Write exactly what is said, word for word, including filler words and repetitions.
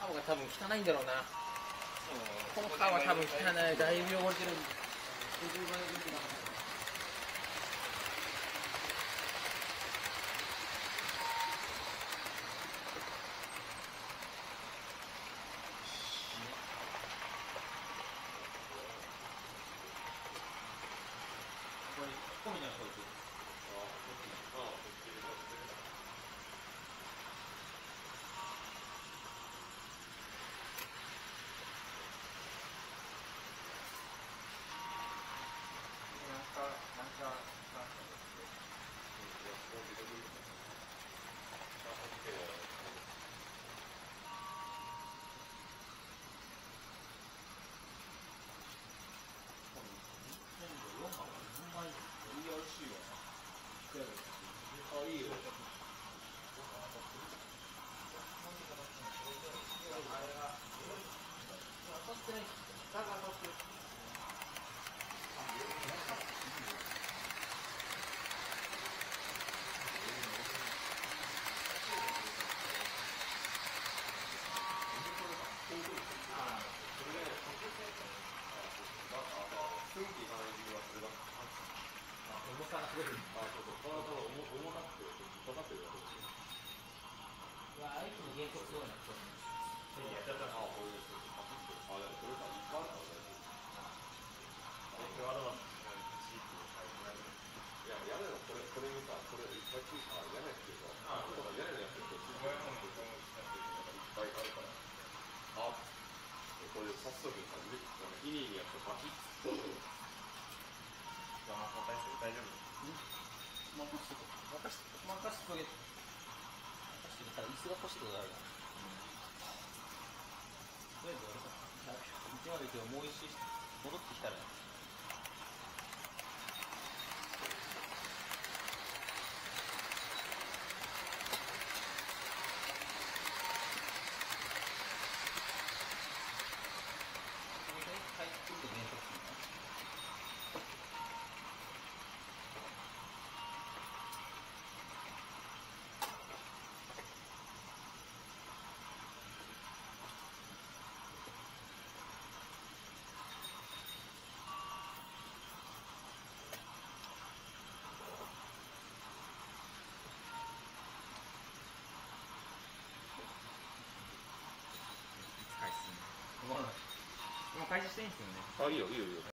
カーブが多分汚いんだろうな。このカーブは多分汚い。だいぶ汚れてる。これ、ここみたいな人ですよ。もう一周戻ってきたら。もう開始していいんですよね。 あ、いいよいいよいいよ。